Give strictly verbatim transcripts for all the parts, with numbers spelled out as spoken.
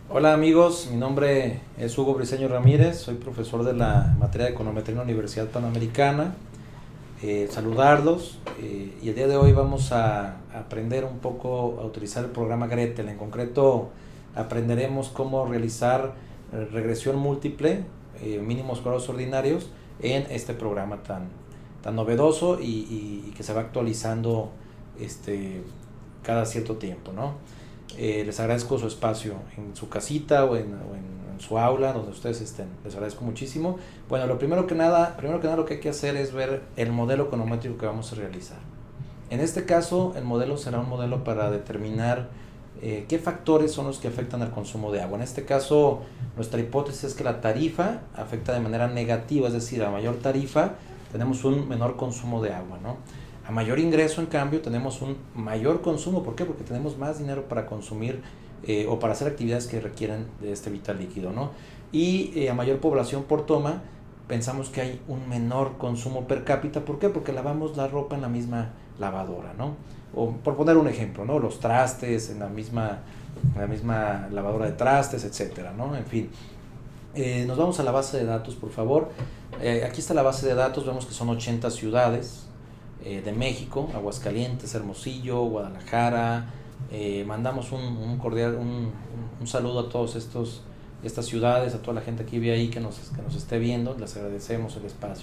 Hola amigos, mi nombre es Hugo Briceño Ramírez, soy profesor de la materia de econometría en la Universidad Panamericana. Eh, saludarlos eh, y el día de hoy vamos a aprender un poco a utilizar el programa Gretel. En concreto aprenderemos cómo realizar eh, regresión múltiple, eh, mínimos cuadrados ordinarios en este programa tan, tan novedoso y, y, y que se va actualizando este, cada cierto tiempo, ¿no? Eh, les agradezco su espacio en su casita o en, o en, en su aula, donde ustedes estén. Les agradezco muchísimo. Bueno, lo primero que nada, primero que nada lo que hay que hacer es ver el modelo econométrico que vamos a realizar. En este caso, el modelo será un modelo para determinar eh, qué factores son los que afectan al consumo de agua. En este caso, nuestra hipótesis es que la tarifa afecta de manera negativa, es decir, a mayor tarifa tenemos un menor consumo de agua, ¿no? A mayor ingreso, en cambio, tenemos un mayor consumo. ¿Por qué? Porque tenemos más dinero para consumir eh, o para hacer actividades que requieren de este vital líquido, ¿no? Y eh, a mayor población por toma, pensamos que hay un menor consumo per cápita. ¿Por qué? Porque lavamos la ropa en la misma lavadora, ¿no? O por poner un ejemplo, ¿no? Los trastes en la misma, en la misma lavadora de trastes, etcétera, ¿no? En fin. Eh, nos vamos a la base de datos, por favor. Eh, aquí está la base de datos. Vemos que son ochenta ciudades Eh, de México, Aguascalientes, Hermosillo, Guadalajara. Eh, mandamos un, un cordial, un, un, un saludo a todos estos estas ciudades, a toda la gente que vive ahí que nos, que nos esté viendo, les agradecemos el espacio.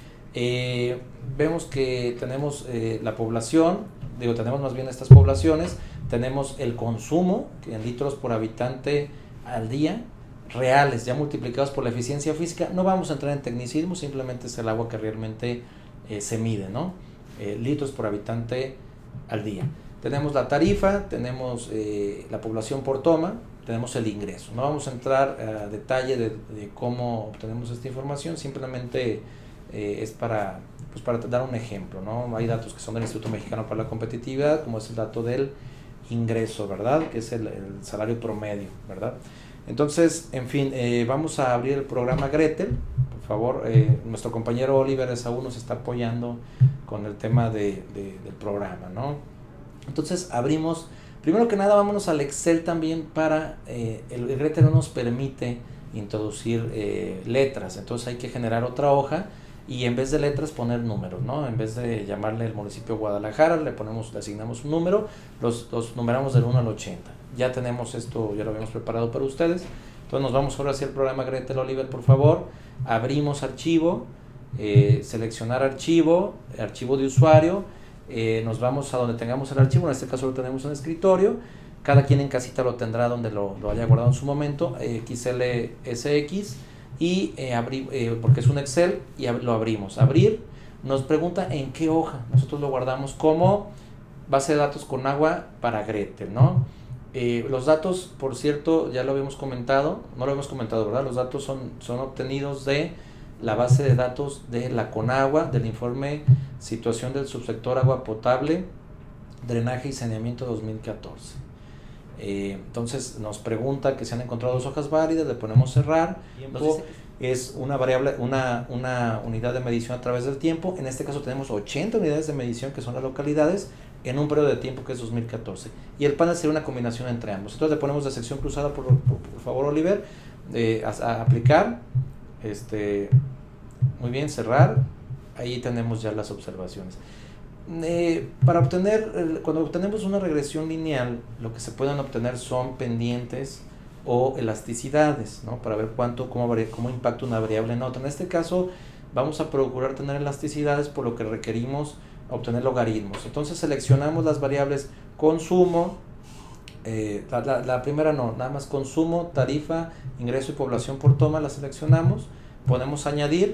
Eh, vemos que tenemos eh, la población, digo, tenemos más bien estas poblaciones, tenemos el consumo en litros por habitante al día, reales, ya multiplicados por la eficiencia física. No vamos a entrar en tecnicismo, simplemente es el agua que realmente eh, se mide, ¿no? Eh, litros por habitante al día. Tenemos la tarifa, tenemos eh, la población por toma, tenemos el ingreso. No vamos a entrar a detalle de, de cómo obtenemos esta información, simplemente eh, es para, pues para dar un ejemplo, ¿no? Hay datos que son del Instituto Mexicano para la Competitividad, como es el dato del ingreso, ¿verdad? Que es el, el salario promedio, ¿verdad? Entonces, en fin, eh, vamos a abrir el programa Gretel. Por favor, eh, nuestro compañero Oliver Esaú nos está apoyando con el tema de, de, del programa, ¿no? Entonces abrimos, primero que nada vámonos al Excel también para, eh, el, el Gretel no nos permite introducir eh, letras, entonces hay que generar otra hoja y en vez de letras poner números, ¿no? En vez de llamarle el municipio Guadalajara, le ponemos, le asignamos un número, los, los numeramos del uno al ochenta. Ya tenemos esto, ya lo habíamos preparado para ustedes. Entonces nos vamos ahora hacia el programa Gretel. Oliver, por favor, abrimos archivo, eh, seleccionar archivo, archivo de usuario, eh, nos vamos a donde tengamos el archivo, en este caso lo tenemos en el escritorio, cada quien en casita lo tendrá donde lo, lo haya guardado en su momento, eh, X L S X, y eh, abrí, eh, porque es un Excel, y ab lo abrimos. Abrir, nos pregunta en qué hoja, nosotros lo guardamos como base de datos con agua para Gretel, ¿no? Eh, los datos, por cierto, ya lo habíamos comentado, no lo habíamos comentado, ¿verdad? Los datos son, son obtenidos de la base de datos de la Conagua, del informe Situación del Subsector Agua Potable, Drenaje y Saneamiento dos mil catorce. Eh, entonces nos pregunta que se han encontrado dos hojas válidas, le ponemos cerrar. Tiempo es una variable, una, una unidad de medición a través del tiempo. En este caso tenemos ochenta unidades de medición, que son las localidades, en un periodo de tiempo que es dos mil catorce. Y el panel sería una combinación entre ambos. Entonces le ponemos la sección cruzada, por, por, por favor, Oliver, eh, a, a aplicar. Este, muy bien, cerrar. Ahí tenemos ya las observaciones. Eh, para obtener, cuando obtenemos una regresión lineal, lo que se pueden obtener son pendientes o elasticidades, ¿no? Para ver cuánto, cómo, cómo impacta una variable en otra. En este caso vamos a procurar tener elasticidades, por lo que requerimos obtener logaritmos. Entonces seleccionamos las variables consumo, eh, la, la, la primera no, nada más consumo, tarifa, ingreso y población por toma, la seleccionamos, podemos añadir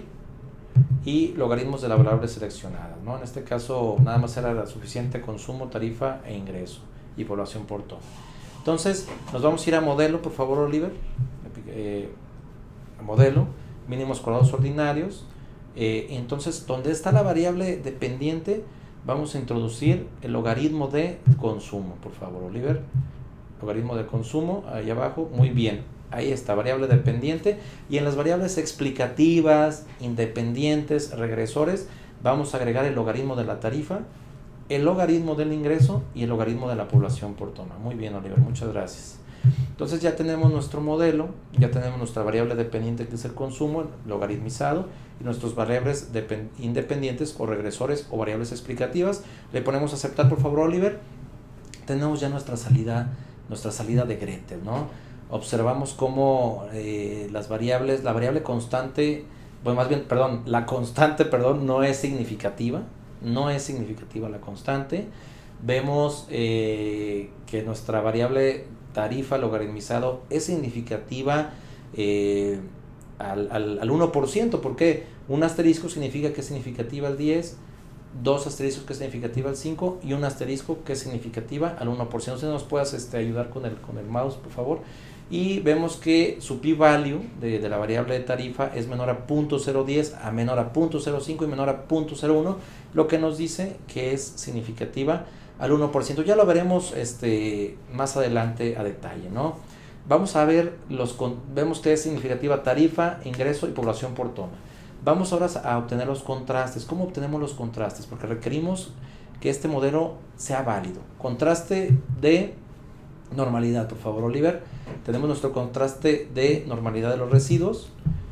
y logaritmos de la variable seleccionada, ¿no? En este caso nada más era la suficiente consumo, tarifa e ingreso y población por toma. Entonces nos vamos a ir a modelo, por favor, Oliver. Eh, a modelo, mínimos cuadrados ordinarios. Eh, entonces, donde está la variable dependiente, vamos a introducir el logaritmo de consumo, por favor, Oliver. Logaritmo de consumo, ahí abajo, muy bien. Ahí está, variable dependiente. Y en las variables explicativas, independientes, regresores, vamos a agregar el logaritmo de la tarifa, el logaritmo del ingreso y el logaritmo de la población por toma. Muy bien, Oliver, muchas gracias. Entonces ya tenemos nuestro modelo, ya tenemos nuestra variable dependiente que es el consumo logaritmizado y nuestros variables independientes o regresores o variables explicativas. Le ponemos aceptar, por favor, Oliver. Tenemos ya nuestra salida, nuestra salida de Gretel, ¿no? Observamos cómo eh, las variables, la variable constante, bueno, más bien, perdón, la constante, perdón, no es significativa, no es significativa la constante. Vemos eh, que nuestra variable tarifa logaritmizado es significativa eh, al, al, al uno por ciento. ¿Por qué? Un asterisco significa que es significativa al diez, dos asteriscos que es significativa al cinco y un asterisco que es significativa al uno por ciento. ¿Usted nos puedas este, ayudar con el, con el mouse, por favor? Y vemos que su p-value de, de la variable de tarifa es menor a punto cero diez, a menor a punto cero cinco y menor a punto cero uno, lo que nos dice que es significativa al uno por ciento. Ya lo veremos este, más adelante a detalle, ¿no? Vamos a ver, los vemos que es significativa tarifa, ingreso y población por toma. Vamos ahora a obtener los contrastes. ¿Cómo obtenemos los contrastes? Porque requerimos que este modelo sea válido. Contraste de normalidad, por favor, Oliver. Tenemos nuestro contraste de normalidad de los residuos.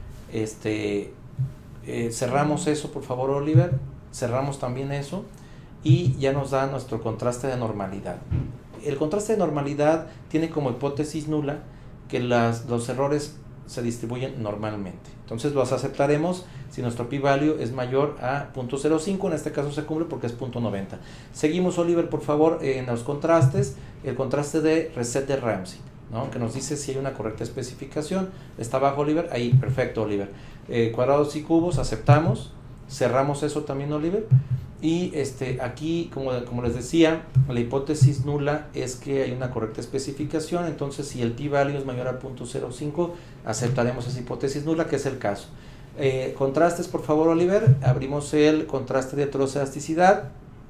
Este, eh, cerramos eso, por favor, Oliver. Cerramos también eso. Y ya nos da nuestro contraste de normalidad. El contraste de normalidad tiene como hipótesis nula que las, los errores se distribuyen normalmente. Entonces los aceptaremos si nuestro p-value es mayor a punto cero cinco. En este caso se cumple porque es punto noventa. Seguimos, Oliver, por favor, en los contrastes. El contraste de reset de Ramsey, ¿no? Que nos dice si hay una correcta especificación. Está abajo, Oliver. Ahí, perfecto, Oliver. Eh, cuadrados y cubos, aceptamos. Cerramos eso también, Oliver. Y este, aquí, como, como les decía, la hipótesis nula es que hay una correcta especificación. Entonces, si el p-value es mayor a punto cero cinco, aceptaremos esa hipótesis nula, que es el caso. Eh, contrastes, por favor, Oliver. Abrimos el contraste de heteroelasticidad,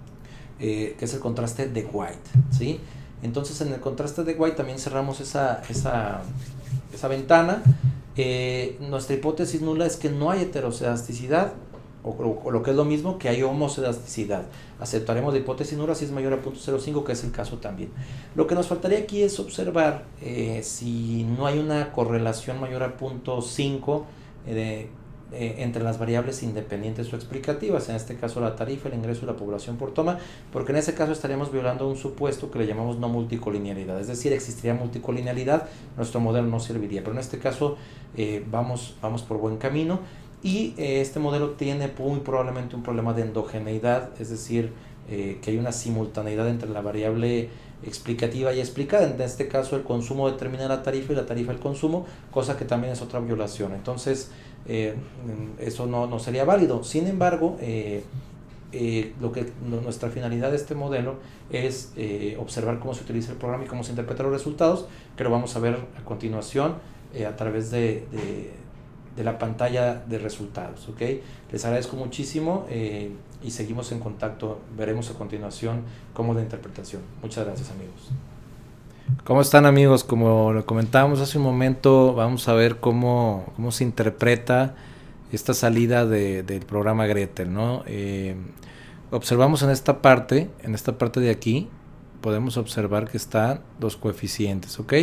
eh, que es el contraste de White, ¿sí? Entonces, en el contraste de White también cerramos esa, esa, esa ventana. Eh, nuestra hipótesis nula es que no hay heteroelasticidad, O, o, o lo que es lo mismo, que hay homoscedaticidad. Aceptaremos la hipótesis nula si es mayor a punto cero cinco, que es el caso también. Lo que nos faltaría aquí es observar eh, si no hay una correlación mayor a punto cinco eh, eh, entre las variables independientes o explicativas, en este caso la tarifa, el ingreso y la población por toma, porque en ese caso estaríamos violando un supuesto que le llamamos no multicolinealidad, es decir, existiría multicolinealidad, nuestro modelo no serviría, pero en este caso eh, vamos, vamos por buen camino. Y eh, este modelo tiene muy probablemente un problema de endogeneidad, es decir, eh, que hay una simultaneidad entre la variable explicativa y explicada. En este caso, el consumo determina la tarifa y la tarifa el consumo, cosa que también es otra violación. Entonces, eh, eso no, no sería válido. Sin embargo, eh, eh, lo que no, nuestra finalidad de este modelo es eh, observar cómo se utiliza el programa y cómo se interpretan los resultados, que lo vamos a ver a continuación eh, a través de... de de la pantalla de resultados, ¿ok? Les agradezco muchísimo eh, y seguimos en contacto. Veremos a continuación cómo es la interpretación. Muchas gracias, amigos. ¿Cómo están, amigos? Como lo comentábamos hace un momento, vamos a ver cómo, cómo se interpreta esta salida de, del programa Gretel, ¿no? Eh, observamos en esta parte, en esta parte de aquí, podemos observar que están los coeficientes, ¿ok?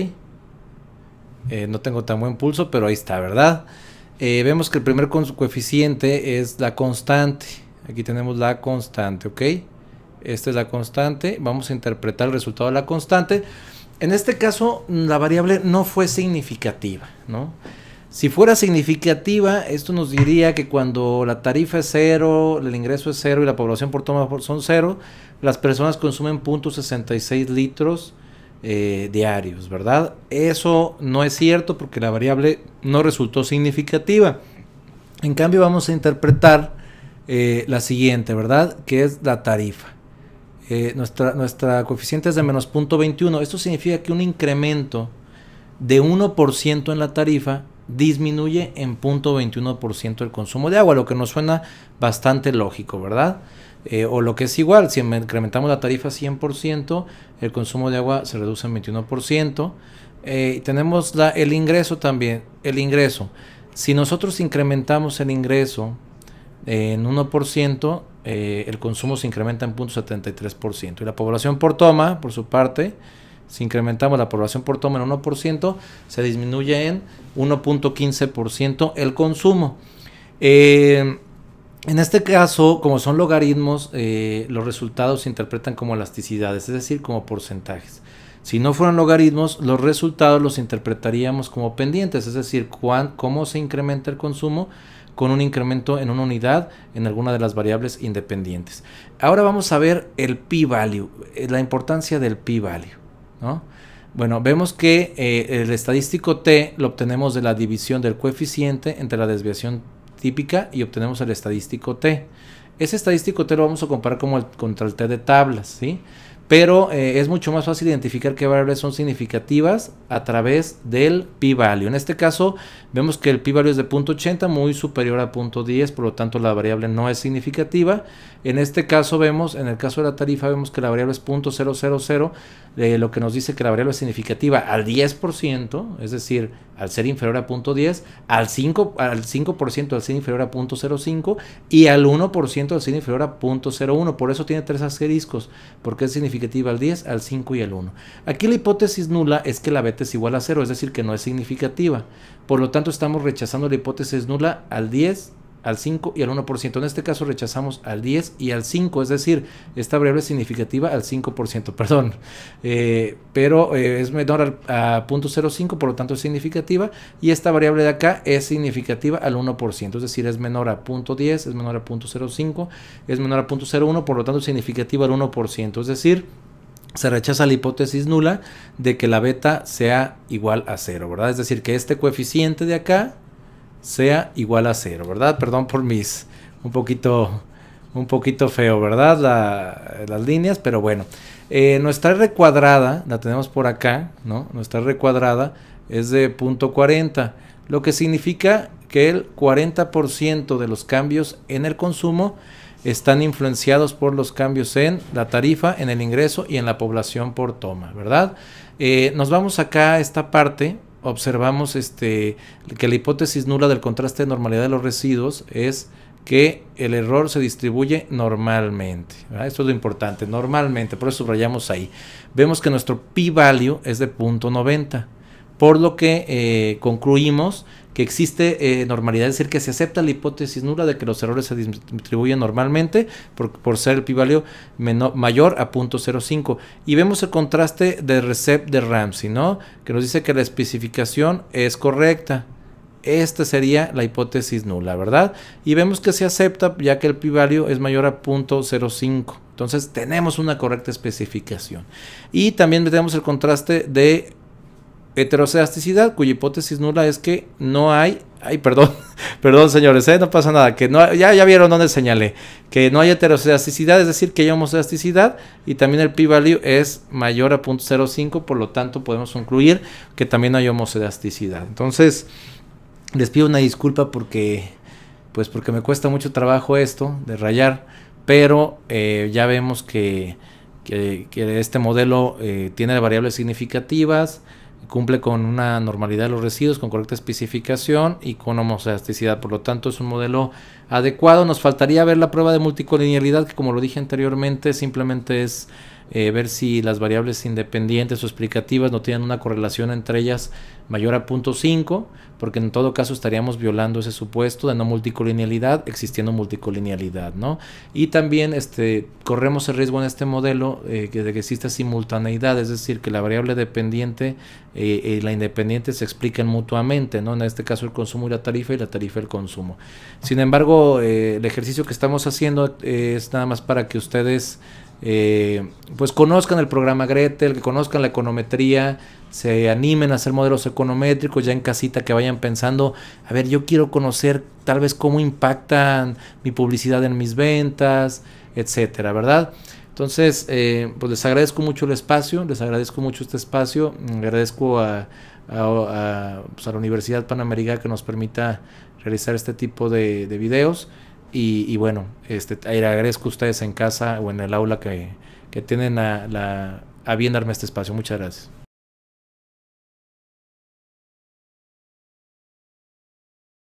Eh, no tengo tan buen pulso, pero ahí está, ¿verdad? Eh, vemos que el primer coeficiente es la constante. Aquí tenemos la constante, ¿ok? Esta es la constante. Vamos a interpretar el resultado de la constante. En este caso, la variable no fue significativa, ¿no? Si fuera significativa, esto nos diría que cuando la tarifa es cero, el ingreso es cero y la población por toma son cero, las personas consumen punto sesenta y seis litros Eh, diarios, ¿verdad? Eso no es cierto porque la variable no resultó significativa. En cambio vamos a interpretar eh, la siguiente, ¿verdad? Que es la tarifa. Eh, nuestra, nuestra coeficiente es de menos punto veintiuno. Esto significa que un incremento de uno por ciento en la tarifa disminuye en punto veintiuno por ciento el consumo de agua, lo que nos suena bastante lógico, ¿verdad? Eh, o lo que es igual, si incrementamos la tarifa cien por ciento, el consumo de agua se reduce en veintiuno por ciento. Eh, tenemos la, el ingreso también, el ingreso. Si nosotros incrementamos el ingreso eh, en uno por ciento, eh, el consumo se incrementa en punto setenta y tres por ciento. Y la población por toma, por su parte, si incrementamos la población por toma en uno por ciento, se disminuye en uno punto quince por ciento el consumo. Eh, en este caso, como son logaritmos, eh, los resultados se interpretan como elasticidades, es decir, como porcentajes. Si no fueran logaritmos, los resultados los interpretaríamos como pendientes, es decir, cuán, cómo se incrementa el consumo con un incremento en una unidad en alguna de las variables independientes. Ahora vamos a ver el p-value, la importancia del p-value, ¿no? Bueno, vemos que eh, el estadístico t lo obtenemos de la división del coeficiente entre la desviación típica y obtenemos el estadístico t. Ese estadístico t lo vamos a comparar como el, contra el t de tablas, ¿sí? Pero eh, es mucho más fácil identificar qué variables son significativas a través del p-value. En este caso vemos que el p-value es de punto ochenta, muy superior a punto diez, por lo tanto la variable no es significativa. En este caso vemos, en el caso de la tarifa, vemos que la variable es punto cero cero cero, eh, lo que nos dice que la variable es significativa al diez por ciento, es decir, al ser inferior a punto diez, al cinco por ciento, al cinco por ciento al ser inferior a punto cero cinco y al uno por ciento al ser inferior a punto cero uno. Por eso tiene tres asteriscos, porque es significativa al diez, al cinco y al uno. Aquí la hipótesis nula es que la beta es igual a cero, es decir, que no es significativa. Por lo tanto, estamos rechazando la hipótesis nula al diez, al cinco y al uno por ciento. En este caso rechazamos al diez y al cinco, es decir, esta variable es significativa al cinco por ciento, perdón, eh, pero eh, es menor al, a punto cero cinco, por lo tanto es significativa, y esta variable de acá es significativa al uno por ciento, es decir, es menor a punto diez, es menor a punto cero cinco, es menor a punto cero uno, por lo tanto es significativa al uno por ciento, es decir, se rechaza la hipótesis nula de que la beta sea igual a cero, ¿verdad? Es decir, que este coeficiente de acá sea igual a cero, ¿verdad? Perdón por mis un poquito un poquito feo, ¿verdad? La, las líneas, pero bueno. Eh, nuestra R cuadrada la tenemos por acá, ¿no? Nuestra R cuadrada es de punto cuarenta, lo que significa que el cuarenta por ciento de los cambios en el consumo están influenciados por los cambios en la tarifa, en el ingreso y en la población por toma, ¿verdad? Eh, nos vamos acá a esta parte. Observamos este, que la hipótesis nula del contraste de normalidad de los residuos es que el error se distribuye normalmente, ¿verdad? Esto es lo importante, normalmente, por eso subrayamos ahí. Vemos que nuestro p-value es de punto noventa, por lo que eh, concluimos que existe eh, normalidad, es decir, que se acepta la hipótesis nula de que los errores se distribuyen normalmente por, por ser el p-value mayor a punto cero cinco. Y vemos el contraste de Recep de Ramsey, ¿no? Que nos dice que la especificación es correcta. Esta sería la hipótesis nula, ¿verdad? Y vemos que se acepta ya que el p-value es mayor a punto cero cinco. Entonces tenemos una correcta especificación. Y también tenemos el contraste de heterocedasticidad, cuya hipótesis nula es que no hay, ay, perdón, perdón señores, ¿eh? No pasa nada, que no, ya, ya vieron dónde señalé, que no hay heterocedasticidad, es decir, que hay homocelasticidad, y también el p-value es mayor a punto cero cinco, por lo tanto podemos concluir que también hay homocelasticidad. Entonces, les pido una disculpa porque, pues porque me cuesta mucho trabajo esto de rayar, pero eh, ya vemos que, que, que este modelo eh, tiene variables significativas, cumple con una normalidad de los residuos, con correcta especificación y con homocelasticidad. Por lo tanto, es un modelo adecuado. Nos faltaría ver la prueba de multicolinealidad, que como lo dije anteriormente, simplemente es eh, ver si las variables independientes o explicativas no tienen una correlación entre ellas mayor a punto cinco, porque en todo caso estaríamos violando ese supuesto de no multicolinealidad, existiendo multicolinealidad, ¿no? Y también este, corremos el riesgo en este modelo eh, que de que exista simultaneidad, es decir, que la variable dependiente eh, y la independiente se expliquen mutuamente, ¿no? En este caso el consumo y la tarifa, y la tarifa y el consumo. Sin embargo, eh, el ejercicio que estamos haciendo eh, es nada más para que ustedes Eh, pues conozcan el programa Gretel, que conozcan la econometría, se animen a hacer modelos econométricos ya en casita, que vayan pensando, a ver, yo quiero conocer tal vez cómo impactan mi publicidad en mis ventas, etcétera, ¿verdad? Entonces, eh, pues les agradezco mucho el espacio, les agradezco mucho este espacio, agradezco a, a, a, pues a la Universidad Panamericana que nos permita realizar este tipo de, de videos. Y, y bueno, este, agradezco a ustedes en casa o en el aula que, que tienen a, la, a bien darme este espacio. Muchas gracias.